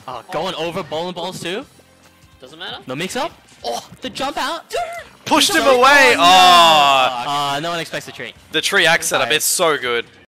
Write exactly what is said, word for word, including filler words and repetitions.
Oh, going over bowling balls too? Doesn't matter. No mix up? Oh, the jump out! Pushed him away! Oh! Uh, no one expects the tree. The tree axe setup, it's so good.